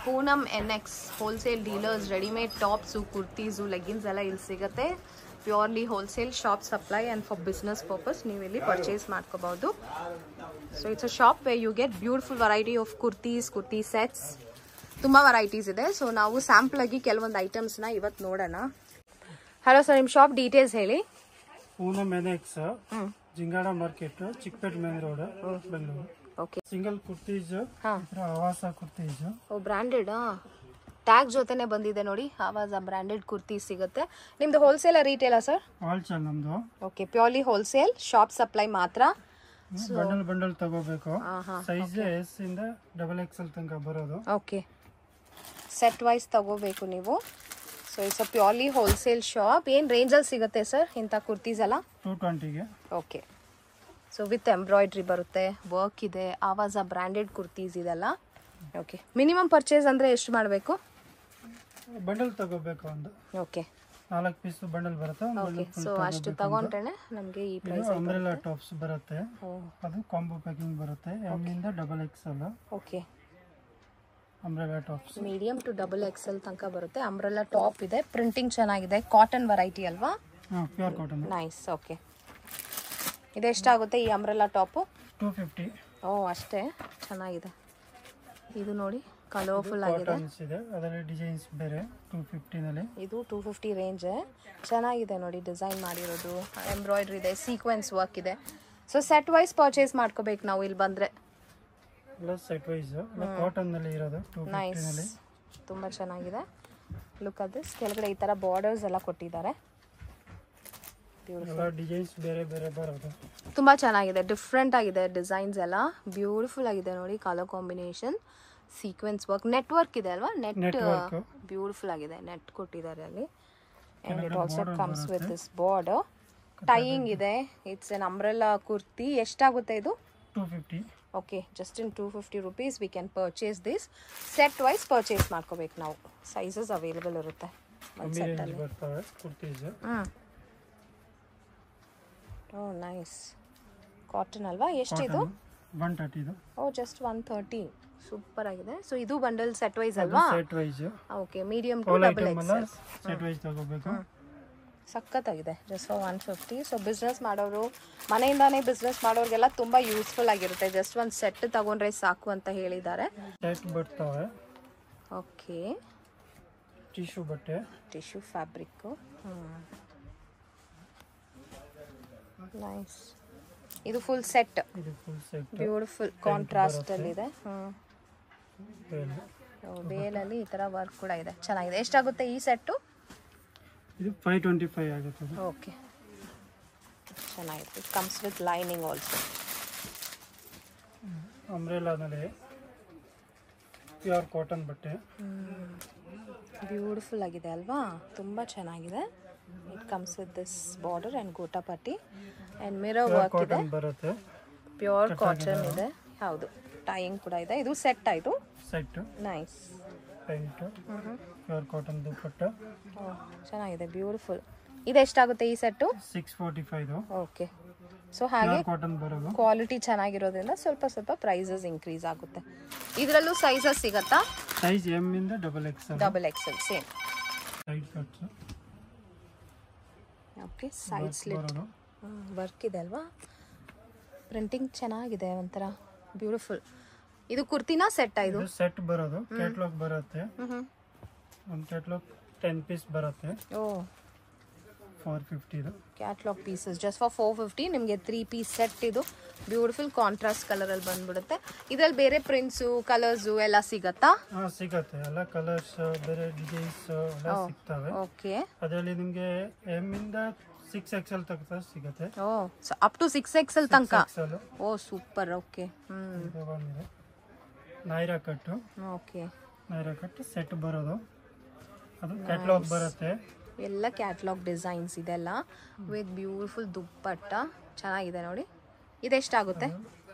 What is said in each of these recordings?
Poonam NX wholesale dealers readymade tops kurtis leggings ಎಲ್ಲ ಇಲ್ಲಿ ಸಿಗುತ್ತೆ. Purely wholesale shop supply and for business purpose ನೀವು ಇಲ್ಲಿ ಪರ್ಚೇಸ್ ಮಾಡ್ಕೋಬಹುದು. So it's a shop where you get beautiful variety of kurti sets, ತುಂಬ varieties ಇದೆ. So ನಾವು sample ಆಗಿ ಕೆಲವೊಂದು ಐಟಮ್ಸ್ನ ಇವತ್ತು ನೋಡೋಣ. ಹಲೋ ಸರ್, ನಿಮ್ಮ ಶಾಪ್ ಡೀಟೇಲ್ಸ್ ಹೇಳಿ. Poonam NX, Jingada market, Chickpet main road, Bengaluru. Okay, single kurtis, Avaasa kurtis. ಓ ಬ್ರಾಂಡೆಡ್ ಟ್ಯಾಗ್ ಜೊತೆನೆ ಬಂದಿದೆ ನೋಡಿ. ಆವಾಜ ಬ್ರಾಂಡೆಡ್ ಕುರ್ತಿ ಸಿಗುತ್ತೆ. ನಿಮ್ದು ಹೋಲ್ಸೇಲ್ ರಿಟೇಲಾ ಸರ್? ಹೋಲ್ಸೇಲ್ ನಮ್ದು. Okay, purely wholesale, shop supply ಮಾತ್ರ. ಬಂಡಲ್ ತಗೋಬೇಕು. ಸೈಜ್ S ಇಂದ XXL ತನಕ ಬರೋದು. ಓಕೆ, ಸೆಟ್ ವೈಸ್ ತಗೋಬೇಕು ನೀವು. So it's a purely wholesale shop. ಏನು ರೇಂಜಲ್ಲಿ ಸಿಗುತ್ತೆ ಸರ್ ಇಂಥ ಕುರ್ತೀಸ್ ಎಲ್ಲ? 220ಗೆ. ಓಕೆ, ಸೊ ವಿತ್ ಎಂಬ್ರಾಯ್ಡ್ರಿ ಬರುತ್ತೆ, ವರ್ಕ್ ಇದೆ, ಆವಾಜ ಬ್ರ್ಯಾಂಡೆಡ್ ಕುರ್ತೀಸ್ ಇದೆಲ್ಲ. ಓಕೆ, ಮಿನಿಮಮ್ ಪರ್ಚೇಸ್ ಅಂದರೆ ಎಷ್ಟು ಮಾಡಬೇಕು? ಬಂಡಲ್ ತಗೋಬೇಕು. ಒಂದು ಓಕೆ, 4 ಪೀಸ್ ಬಂಡಲ್ ಬರುತ್ತೆ. ಓಕೆ, ಸೊ ಅಷ್ಟು ತಗೊಂಡ್ರೆ ನಮಗೆ ಈ ಪ್ರೈಸ್. ಅಂಬ್ರೆಲಾ ಟಾಪ್ಸ್ ಬರುತ್ತೆ, ಅದು ಕಾಂಬೋ ಪ್ಯಾಕಿಂಗ್ ಬರುತ್ತೆ. M ಇಂದ XXL. Okay, umbrella tops medium to XXL ತನಕ ಬರುತ್ತೆ. ಅಂಬ್ರೆಲಾ ಟಾಪ್ ಇದೆ, ಪ್ರಿಂಟಿಂಗ್ ಚೆನ್ನಾಗಿದೆ, ಕಾಟನ್ ವೆರೈಟಿ ಅಲ್ವಾ? Pure cotton. ನೈಸ್. ಓಕೆ, ಇದೆಷ್ಟಾಗುತ್ತೆ ಈ ಅಂಬ್ರೆಲಾ ಟಾಪು? 250. ಓ ಅಷ್ಟೇ, ಚೆನ್ನಾಗಿದೆ. ಇದು ನೋಡಿ, ಕಲರ್ಫುಲ್ ಆಗಿದೆ. ಅದರಲ್ಲಿ ಡಿಸೈನ್ಸ್ ಬೇರೆ. 250 ನಲ್ಲಿ ಇದು 250 ರೇಂಜ್. ಚೆನ್ನಾಗಿದೆ ನೋಡಿ, ಡಿಸೈನ್ ಮಾಡಿರೋದು, ಎಂಬ್ರಾಯ್ಡ್ರಿ ಇದೆ, ಸೀಕ್ವೆನ್ಸ್ ವರ್ಕ್ ಇದೆ. ಸೊ ಸೆಟ್ ವೈಸ್ ಪರ್ಚೇಸ್ ಮಾಡ್ಕೋಬೇಕು ನಾವು ಇಲ್ಲಿ ಬಂದರೆ. ಸೆಟ್ ವೈಸ್ ಕಾಟನ್ ನಲ್ಲಿ ಇರೋದು. 250 ನಲ್ಲಿ ತುಂಬ ಚೆನ್ನಾಗಿದೆ. ಲುಕ್ ಅಟ್ ದಿಸ್, ಕೆಳಗಡೆ ಈ ಥರ ಬಾರ್ಡರ್ಸ್ ಎಲ್ಲ ಕೊಟ್ಟಿದ್ದಾರೆ. ಡಿಸೈನ್ಸ್ ಬೇರೆ ಬೇರೆ ಬರೋದು. ತುಂಬ ಚೆನ್ನಾಗಿದೆ, ಡಿಫ್ರೆಂಟ್ ಆಗಿದೆ ಡಿಸೈನ್ಸ್ ಎಲ್ಲ. ಬ್ಯೂಟಿಫುಲ್ ಆಗಿದೆ ನೋಡಿ, colour combination, sequence work, net work ಇದೆ ಅಲ್ವಾ? ನೆಟ್ ಬ್ಯೂಟಿಫುಲ್ ಆಗಿದೆ, ನೆಟ್ ಕೊಟ್ಟಿದ್ದಾರೆ ಅಲ್ಲಿ. And it also comes with this border. Tying ಇದೆ. It's an umbrella kurti. ಎಷ್ಟಾಗುತ್ತೆ ಇದು? 250. Okay, just in 250 rupees we can purchase this. Set wise purchase ಮಾಡ್ಕೋಬೇಕು ನಾವು. ಸೈಜಸ್ ಅವೈಲೇಬಲ್ ಇರುತ್ತೆ ಒಂದು ಸೆಟ್ಟಲ್ಲಿ. ಓ ನೈಸ್, ಕಾಟನ್ ಅಲ್ವಾ? ಎಷ್ಟಿದು? 130 ಇದು. Oh just 130. ಸೂಪರ್ ಆಗಿದೆ. ಸೊ ಇದು ಬಂಡಲ್ ಸೆಟ್ ವೈಸ್ ಅಲ್ವಾ? Set wise. Okay, medium to XXL. Set wise ತಗೋಬೇಕು. ಸಖತ್ತಾಗಿದೆ, ಜಸ್ಟ್ ಫಾರ್ 150. ಸೊ ಬಿಸ್ನೆಸ್ ಮಾಡೋರು, ಮನೆಯಿಂದಾನೇ ಬಿಸ್ನೆಸ್ ಮಾಡೋರಿಗೆಲ್ಲ ತುಂಬ ಯೂಸ್ಫುಲ್ ಆಗಿರುತ್ತೆ. ಜಸ್ಟ್ ಒಂದು ಸೆಟ್ ತಗೊಂಡ್ರೆ ಸಾಕು ಅಂತ ಹೇಳಿದ್ದಾರೆ. ಸೆಟ್ ಬರ್ತವೆ. ಓಕೆ, ಟಿಶ್ಯೂ ಬಟ್ಟೆ, ಟಿಶ್ಯೂ ಫ್ಯಾಬ್ರಿಕ್. ನೈಸ್. ಇದು ಫುಲ್ ಸೆಟ್. ಇದು ಫುಲ್ ಸೆಟ್. ಬ್ಯೂಟಿಫುಲ್ ಕಾಂಟ್ರಾಸ್ಟ್ ಅಲ್ಲಿ ಇದೆ. ಬೇಲಲ್ಲಿ ಈ ತರ ವರ್ಕ್ ಕೂಡ ಇದೆ, ಚೆನ್ನಾಗಿದೆ. ಎಷ್ಟಾಗುತ್ತೆ ಈ ಸೆಟ್ಟು? ಇದು 525 ಆಗುತ್ತೆ. ಓಕೆ, ಚೆನ್ನಾಗಿದೆ. It comes with lining also. ಅಂಬ್ರೆಲಾದಲ್ಲಿ ಪ್ಯೂರ್ ಕಾಟನ್ ಬಟ್ಟೆ. ಬ್ಯೂಟಿಫುಲ್ ಆಗಿದೆ ಅಲ್ವಾ? ತುಂಬ ಚೆನ್ನಾಗಿದೆ. It comes with this border and ಗೋಟಾಪಟ್ಟಿ ಆ್ಯಂಡ್ ಮಿರರ್ ವರ್ಕ್ ಇದೆ. ಬರುತ್ತೆ, ಪ್ಯೂರ್ ಕಾಟನ್ ಇದೆ. ಹೌದು, ಟೈಯಿಂಗ್ ಕೂಡ ಇದೆ. ಇದು ಸೆಟ್ ಆಯಿತು. Set. Nice. Pant, pure cotton dupatta. ಚೆನ್ನಾಗಿದೆ, ಬ್ಯೂಟಿಫುಲ್. ಇದೆಷ್ಟಾಗುತ್ತೆ ಈ ಸೆಟ್ಟು? 645. ಓಕೆ, ಸೊ ಹಾಗೆ ಕಾಟನ್ ಬರೋದು. ಕ್ವಾಲಿಟಿ ಚೆನ್ನಾಗಿರೋದ್ರಿಂದ ಸ್ವಲ್ಪ ಪ್ರೈಸಸ್ ಇನ್ಕ್ರೀಸ್ ಆಗುತ್ತೆ. ಇದರಲ್ಲೂ ಸೈಜಸ್ ಸಿಗತ್ತಾ? ಸೈಜ್ M ಇಂದ XXL same. Side cuts. Okay, side slit work ಇದೆ ಅಲ್ವಾ? ಪ್ರಿಂಟಿಂಗ್ ಚೆನ್ನಾಗಿದೆ, ಒಂಥರ ಬ್ಯೂಟಿಫುಲ್. ಇದು ಕುರ್ತಿನಾ ಸೆಟ್? ಇದು ಸೆಟ್ ಬರೋದು. ಕ್ಯಾಟ್ಲಾಗ್ ಬರುತ್ತೆ. ಒಂದು ಕ್ಯಾಟ್ಲಾಗ್ 10 ಪೀಸ್ ಬರುತ್ತೆ. ಓ 450 ಇದು. Catalogue pieces just for 450. ನಿಮಗೆ 3 ಪೀಸ್ ಸೆಟ್. ಇದು ಬ್ಯೂಟಿಫುಲ್ ಕಾಂಟ್ರಾಸ್ಟ್ ಕಲರಲ್ಲಿ ಬಂದ್ಬಿಡುತ್ತೆ. ಇದರಲ್ಲಿ ಬೇರೆ ಪ್ರಿಂಟ್ಸು, ಕಲರ್ಸು ಎಲ್ಲ ಸಿಗತ್ತಾ? ಸಿಗತ್ತೆ. ಎಲ್ಲ ಕಲರ್ಸ್, ಬೇರೆ ಡಿಸೈನ್ಸ್ ಎಲ್ಲ ಸಿಗ್ತವೆ. ಓಕೆ, ಅದರಲ್ಲಿ ನಿಮಗೆ M ಇಂದ 6XL ತನಕ ಸಿಗುತ್ತೆ. ಓ, ಸೊ ಅಪ್ ಟು 6XL ತನಕ. Oh super. Okay, Naira cut. Okay, Naira cut set ಬರೋದು. ಅದು ಕ್ಯಾಟ್ಲಾಗ್ ಬರುತ್ತೆ. ಎಲ್ಲ ಕ್ಯಾಟ್ಲಾಗ್ ಡಿಸೈನ್ಸ್ ಇದೆಲ್ಲ ವಿತ್ ಬ್ಯೂಟಿಫುಲ್ ದುಪ್ಪಟ್ಟ. ಚೆನ್ನಾಗಿದೆ ನೋಡಿ. ಇದೆಷ್ಟಾಗುತ್ತೆ?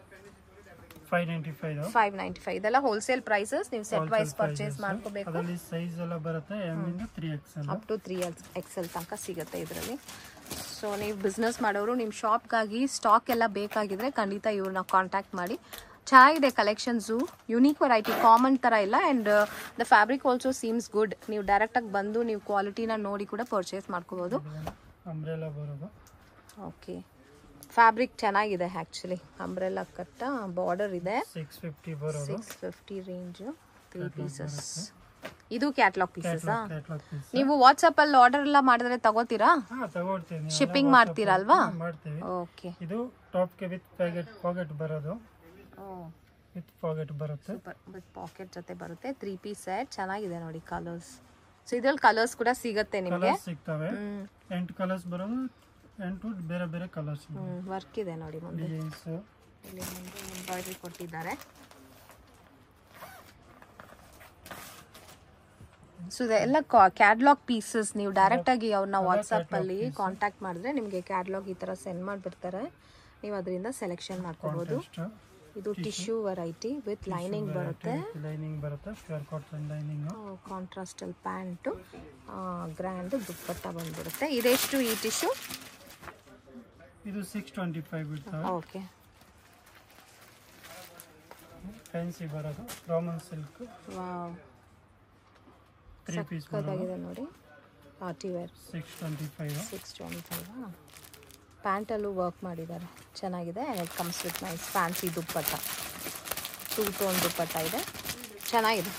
595. ಇದೆಲ್ಲ ಹೋಲ್ಸೇಲ್ ಪ್ರೈಸಸ್. ನೀವು ಸೆಟ್ ವೈಸ್ ಪರ್ಚೇಸ್ ಮಾಡ್ಕೋಬೇಕು. ಅದರಲ್ಲಿ ಸೈಜ್ ಎಲ್ಲ ಬರುತ್ತೆ. M ಇಂದ 3XL ಅಪ್ ಟು 3XL ತನಕ ಸಿಗುತ್ತೆ ಇದರಲ್ಲಿ. ಸೊ ನೀವು ಬಿಸ್ನೆಸ್ ಮಾಡೋರು ನಿಮ್ಮ ಶಾಪ್ಗಾಗಿ ಸ್ಟಾಕ್ ಎಲ್ಲ ಬೇಕಾಗಿದ್ರೆ ಖಂಡಿತ ಇವ್ರನ್ನ ಕಾಂಟ್ಯಾಕ್ಟ್ ಮಾಡಿ. ಚೆನ್ನಾಗಿದೆ ಕಲೆಕ್ಷನ್ಸು, ಯುನೀಕ್ ವೆರೈಟಿ, ಕಾಮನ್ ಥರ ಇಲ್ಲ. And the fabric also seems good. ನೀವು ಡೈರೆಕ್ಟಾಗಿ ಬಂದು ನೀವು ಕ್ವಾಲಿಟಿನ ನೋಡಿ ಕೂಡ ಪರ್ಚೇಸ್ ಮಾಡ್ಕೋಬೋದು. ಅಂಬ್ರೆಲಾ ಬರೋದು. ಓಕೆ, ಫ್ಯಾಬ್ರಿಕ್ ಚೆನ್ನಾಗಿದೆ ಆ್ಯಕ್ಚುಲಿ. ಅಂಬ್ರೆಲಾ ಕಟ್ಟ ಬಾರ್ಡರ್ ಇದೆ. 650 ಬರೋದು. 650 ರೇಂಜು, 3 ಪೀಸಸ್. ಇದು ಕ್ಯಾಟ್ಲಾಗ್ ಪೀಸಸ್ಸಾ? Catalogue piece. ನೀವು ವಾಟ್ಸಪ್ಪಲ್ಲಿ ಆರ್ಡರ್ ಎಲ್ಲ ಮಾಡಿದ್ರೆ ತಗೋತೀರಾ? ತಗೊಳ್ತೀನಿ. ಶಿಪ್ಪಿಂಗ್ ಮಾಡ್ತೀರಾ ಅಲ್ವಾ? ಮಾಡ್ತೀವಿ. ಓಕೆ. ಇದು ಟಾಪ್ಗೆ ವಿತ್ ಪಾಕೆಟ್ ಬರೋದು. ವಿತ್ ಪಾಕೆಟ್ ಬರುತ್ತೆ. ಸೂಪರ್, ವಿತ್ ಪಾಕೆಟ್ ಜೊತೆ ಬರುತ್ತೆ. 3 ಪೀಸ್ ಸೆಟ್ ಚೆನ್ನಾಗಿದೆ ನೋಡಿ ಕಲರ್ಸ್. ಸೊ ಇದ್ರಲ್ಲಿ ಕಲರ್ಸ್ ಕೂಡ ಸಿಗುತ್ತೆ ನಿಮಗೆ. ಸಿಗ್ತವೆ. 8 ಕಲರ್ಸ್ ಬರೋದು. 8 ಬೇರೆ ಬೇರೆ ಕಲರ್ಸ್. ವರ್ಕ್ ಇದೆ ನೋಡಿ ಮುಂದೆ. ಡಿಸೈನ್ಸ್ ಇಲ್ಲಿ ಮುಂದೆ ಎಂಬ್ರಾಯ್ಡ್ರಿ ಕೊಟ್ಟಿದ್ದಾರೆ. ಸೊ ಇದೆಲ್ಲ ಕ್ಯಾಟ್ಲಾಗ್ ಪೀಸಸ್. ನೀವು ಡೈರೆಕ್ಟಾಗಿ ಅವ್ರನ್ನ ವಾಟ್ಸಪ್ಪಲ್ಲಿ ಕಾಂಟ್ಯಾಕ್ಟ್ ಮಾಡಿದ್ರೆ ನಿಮಗೆ ಕ್ಯಾಟ್ಲಾಗ್ ಈ ಥರ ಸೆಂಡ್ ಮಾಡಿಬಿಡ್ತಾರೆ. ನೀವು ಅದರಿಂದ ಸೆಲೆಕ್ಷನ್ ಮಾಡ್ಕೋಬೋದು. ಇದು ಟಿಶ್ಯೂ ವೆರೈಟಿ ವಿತ್ ಲೈನಿಂಗ್ ಬರುತ್ತೆ. Pure cotton lining. ಕಾಂಟ್ರಾಸ್ಟಲ್ ಪ್ಯಾಂಟು, ಗ್ರ್ಯಾಂಡ್ ದುಪ್ಪಟ್ಟ ಬಂದ್ಬಿಡುತ್ತೆ. ಇದೆಷ್ಟು ಈ ಟಿಶ್ಯೂ? ಇದು 625 ಬಿಡ್ತಾರೆ. ಓಕೆ. ಫ್ಯಾನ್ಸಿ ಬರೋದು ರಾಮನ್ ಸಿಲ್ಕ್. ವಾವ್, 3 ಪೀಸ್ ಸಕ್ಕತ್ತಾಗಿದೆ ನೋಡಿ. Party wear. 625. ಪ್ಯಾಂಟಲ್ಲೂ ವರ್ಕ್ ಮಾಡಿದ್ದಾರೆ, ಚೆನ್ನಾಗಿದೆ. It comes with nice fancy dupatta. 2 tone dupatta ಇದೆ, ಚೆನ್ನಾಗಿದೆ.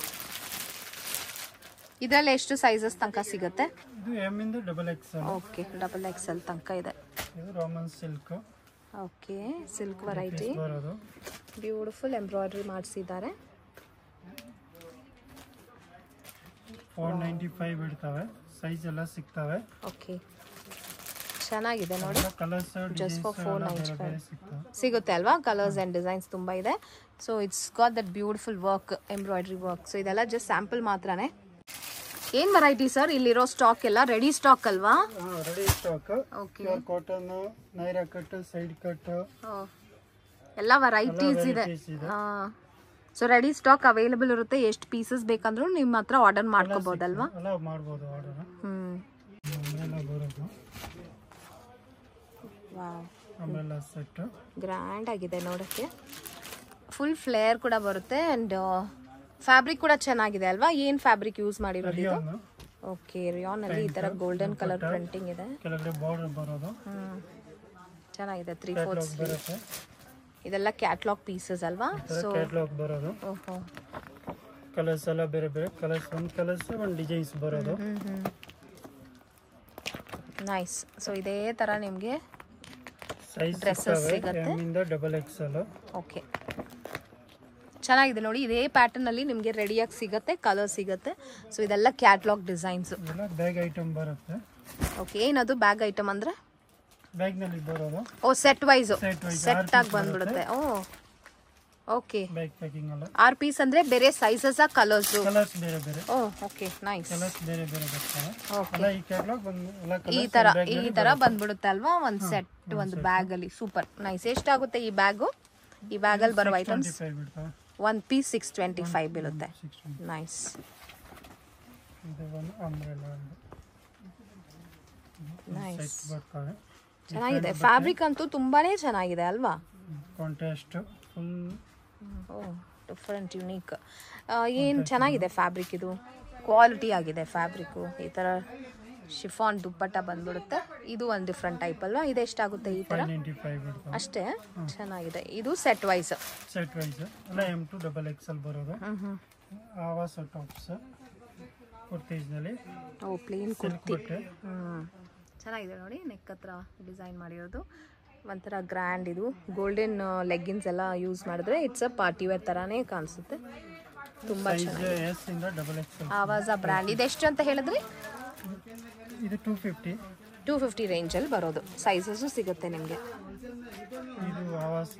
ಇದರಲ್ಲಿ ಎಷ್ಟು ಸೈಜಸ್ ತನಕ ಸಿಗುತ್ತೆ? ಇದು ಎಮ್ ಇಂದ XXL. ಓಕೆ, XXL ತನಕ ಇದೆ. ಇದು Roman silk. Okay, silk variety. Beautiful embroidery ಮಾಡಿಸಿದ್ದಾರೆ. 495 ಬಿಡ್ತವೆ. ಸೈಜ್ ಎಲ್ಲ ಸಿಗ್ತವೆ. ಓಕೆ, ಚೆನ್ನಾಗಿದೆ ನೋಡಿ. ಜಸ್ಟ್ ಫಾರ್ 495 ಸಿಗುತ್ತೆ ಅಲ್ವಾ? ಕಲರ್ಸ್ ಆ್ಯಂಡ್ ಡಿಸೈನ್ಸ್ ತುಂಬ ಇದೆ. So it's got that beautiful work, embroidery work. So ಇದೆಲ್ಲ ಜಸ್ಟ್ ಸ್ಯಾಂಪಲ್ ಮಾತ್ರನೇ. ಏನ್ ವೆರೈಟಿ ಸರ್ ಇಲ್ಲಿರೋ ಸ್ಟಾಕ್? ಎಲ್ಲ ರೆಡಿ ಸ್ಟಾಕ್ ಅಲ್ವಾ? Ready stock. Okay, cotton, Naira cut, side cut, ಎಲ್ಲ ವೆರೈಟೀಸ್ ಇದೆ. ಸೊ ರೆಡಿ ಸ್ಟಾಕ್ ಅವೈಲೇಬಲ್ ಇರುತ್ತೆ. ಎಷ್ಟು ಪೀಸಸ್ ಬೇಕಂದ್ರೂ ನಿಮ್ಮ ಹತ್ರ ಆರ್ಡರ್ ಮಾಡ್ಕೋಬಹುದಲ್ವಾ? ಮಾಡ್ಬೋದು ಆರ್ಡರ್. ಅಂಬ್ರೆಲಾ ಸೆಟ್ ಗ್ರ್ಯಾಂಡ್ ಆಗಿದೆ ನೋಡಕ್ಕೆ. ಫುಲ್ ಫ್ಲೇರ್ ಕೂಡ ಬರುತ್ತೆ. ಅಂಡ್ ಫ್ಯಾಬ್ರಿಕ್ ಕೂಡ ಚೆನ್ನಾಗಿದೆ ಅಲ್ವಾ? ಏನ್ ಫ್ಯಾಬ್ರಿಕ್ ಯೂಸ್ ಮಾಡಿರೋದು ಇದು? ಓಕೆ, ರಿಯಾನ್ ಅಲ್ಲಿ ಈ ತರ ಗೋಲ್ಡನ್ ಕಲರ್ ಪ್ರಿಂಟಿಂಗ್ ಇದೆ. ಕೆಳಗಡೆ ಬಾರ್ಡರ್ ಬರೋದು. ಚೆನ್ನಾಗಿದೆ. 3/4 ಇದೆಲ್ಲ ಕ್ಯಾಟ್ಲಾಗ್ ಪೀಸಸ್ ಅಲ್ವಾ? ಸೊ ಕ್ಯಾಟ್ಲಾಗ್ ಬರೋದು. ಓಹೋ, ಕಲರ್ಸ್ ಎಲ್ಲ ಬೇರೆ ಬೇರೆ ಕಲರ್ಸ್, ಒಂದು ಡಿಸೈನ್ಸ್ ಬರೋದು. ನೈಸ್. ಸೊ ಇದೇ ತರ ನಿಮಗೆ ಸೈಜ್ ಡ್ರೆಸ್ಸಸ್ ಸಿಗುತ್ತೆ. ಎಮ್ ಇಂದ XXL. ಓಕೆ, ಚೆನ್ನಾಗಿದೆ ನೋಡಿ. ಇದೇ ಪ್ಯಾಟರ್ನ್ ಅಲ್ಲಿ ನಿಮಗೆ ರೆಡಿಯಾಗಿ ಸಿಗುತ್ತೆ, ಕಲರ್ ಸಿಗುತ್ತೆ. ಸೊ ಇದೆಲ್ಲ ಕ್ಯಾಟ್ಲಾಗ್ ಡಿಸೈನ್ಸ್. ಬ್ಯಾಗ್ ಐಟಮ್ ಬರುತ್ತೆ. ಓಕೆ, ಏನದು ಬ್ಯಾಗ್ ಐಟಮ್ ಅಂದ್ರೆ? ಬ್ಯಾಗ್ ನಲ್ಲಿ ಬರೋದು. ಓ, ಸೆಟ್ ವೈಸ್ ಸೆಟ್ ಆಗಿ ಬಂದ್ಬಿಡುತ್ತೆ. ಓ, ಓಕೆ. ಬ್ಯಾಗ್ ಪ್ಯಾಕಿಂಗ್ ಅಲ್ಲ. 6 ಪೀಸ್ ಅಂದ್ರೆ ಬೇರೆ ಸೈಜಸ್ ಆ ಕಲರ್ಸ್ ಬೇರೆ ಬೇರೆ. ಓ, ಓಕೆ, ನೈಸ್. ಕಲರ್ಸ್ ಬೇರೆ ಬೇರೆ ಬರ್ತವೆ. ಓಕೆ, ಈ ಕ್ಯಾಟ್ಲಾಗ್ ಈ ತರ ಬಂದ್ಬಿಡುತ್ತೆ ಅಲ್ವಾ? ಒಂದು ಸೆಟ್, ಒಂದು ಬ್ಯಾಗ್ ಅಲ್ಲಿ. Super nice. ಎಷ್ಟಾಗುತ್ತೆ ಈ ಬ್ಯಾಗು? ಈ ಬ್ಯಾಗ್ ಅಲ್ಲಿ ಬರೋ ಐಟಮ್ಸ್ 1 ಪೀಸ್ 625 ಬೀಳುತ್ತೆ. ನೈಸ್. ನೈಸ್, ಚೆನ್ನಾಗಿದೆ. ಫ್ಯಾಬ್ರಿಕ್ ಅಂತೂ ತುಂಬಾನೇ ಚೆನ್ನಾಗಿದೆ ಅಲ್ವಾ? Contrast full. Oh, different, unique. ಏನು ಚೆನ್ನಾಗಿದೆ ಫ್ಯಾಬ್ರಿಕ್. ಇದು ಕ್ವಾಲಿಟಿ ಆಗಿದೆ ಫ್ಯಾಬ್ರಿಕ್ಕು. ಈ ಥರ ಶಿಫಾನ್ ದುಪ್ಪಟ್ಟ ಬಂದ್ಬಿಡುತ್ತೆ. ಇದು ಒಂದು ಡಿಫ್ರೆಂಟ್ ಟೈಪ್ ಅಲ್ವಾ? ಇದು ಎಷ್ಟಾಗುತ್ತೆ ಈ ಥರ? ಅಷ್ಟೇ, ಚೆನ್ನಾಗಿದೆ. ಇದು ಸೆಟ್ ವೈಸ್ ಎಲ್ಲ M2 XXL ಬರೋದು. ಆವಾಸ ಟಾಪ್ಸ್ ಕುರ್ತೀಸ್ನಲ್ಲಿ. Oh, plain kurti. ಚೆನ್ನಾಗಿದೆ ನೋಡಿ. ನೆಕ್ ಹತ್ರ ಡಿಸೈನ್ ಮಾಡಿರೋದು ಒಂಥರ ಗ್ರ್ಯಾಂಡ್. ಇದು ಗೋಲ್ಡನ್ ಲೆಗ್ಗಿನ್ಸ್ ಎಲ್ಲ ಯೂಸ್ ಮಾಡಿದ್ರೆ ಇಟ್ಸ್ ಅ ಪಾರ್ಟಿ ವೇರ್ ಥರನೇ ಕಾಣಿಸುತ್ತೆ. ತುಂಬ ಚೆನ್ನಾಗಿದೆ. ಆವಾಜ ಬ್ರ್ಯಾಂಡ್. ಇದೆಷ್ಟು ಅಂತ ಹೇಳಿದ್ರಿ? ಇದು 250 ರೇಂಜಲ್ಲಿ ಬರೋದು. ಸೈಜಸ್ಸು ಸಿಗುತ್ತೆ ನಿಮಗೆ. ಇದು ಆವಾಸ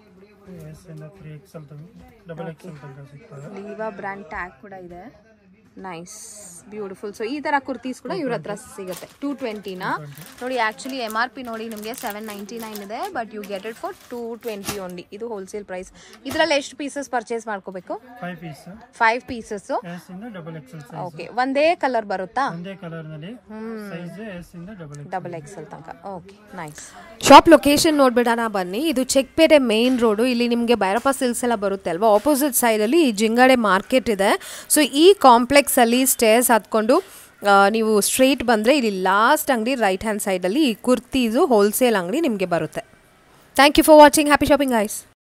XXL ತನಕ ಸಿಗ್ತದೆ. ಲೀವಾ ಬ್ರ್ಯಾಂಡ್ ಟ್ಯಾಗ್ ಕೂಡ ಇದೆ. Nice beautiful. ಸೊ ಈ ತರ ಕುರ್ತೀಸ್ ಕೂಡ ಇವ್ರ ಹತ್ರ ಸಿಗುತ್ತೆ. 220ನಾ ನೋಡಿ. ಆಕ್ಚುಲಿ MRP ನೋಡಿ ನಿಮಗೆ 799 ಇದೆ, but you get it for 220 only. ಇದು ಹೋಲ್ಸೇಲ್ ಪ್ರೈಸ್. ಇದರಲ್ಲಿ ಎಷ್ಟು ಪೀಸಸ್ ಪರ್ಚೇಸ್ ಮಾಡ್ಕೋಬೇಕು? 5 ಪೀಸಸ್. ಓಕೆ, ಒಂದೇ ಕಲರ್ ಬರುತ್ತಾ? ಒಂದೇ ಕಲರ್ ನಲ್ಲಿ ಸೈಜ್ ಎಸ್ ಇಂದ ಡಬಲ್ ಎಕ್ಸೆಲ್ ತನಕ. Okay, nice. ಶಾಪ್ ಲೊಕೇಶನ್ ನೋಡ್ಬಿಡೋಣ ಬನ್ನಿ. ಇದು ಚೆಕ್ಪೇಟೆ ಮೇನ್ ರೋಡು. ಇಲ್ಲಿ ನಿಮಗೆ ಭೈರಪ್ಪ ಸಿಲ್ಕ್ಸ್ ಎಲ್ಲ ಬರುತ್ತೆ ಅಲ್ವಾ, ಆಪೋಸಿಟ್ ಸೈಡಲ್ಲಿ ಈ ಜಿಂಗಾಡೆ ಮಾರ್ಕೆಟ್ ಇದೆ. ಸೊ ಈ ಕಾಂಪ್ಲೆಕ್ಸ್ ಅಲ್ಲಿ ಸ್ಟೇರ್ಸ್ ಹತ್ಕೊಂಡು ನೀವು ಸ್ಟ್ರೈಟ್ ಬಂದರೆ ಇಲ್ಲಿ ಲಾಸ್ಟ್ ಅಂಗಡಿ ರೈಟ್ ಹ್ಯಾಂಡ್ ಸೈಡಲ್ಲಿ ಈ ಕುರ್ತೀಸು ಹೋಲ್ಸೇಲ್ ಅಂಗಡಿ ನಿಮಗೆ ಬರುತ್ತೆ. Thank you for watching. Happy shopping guys.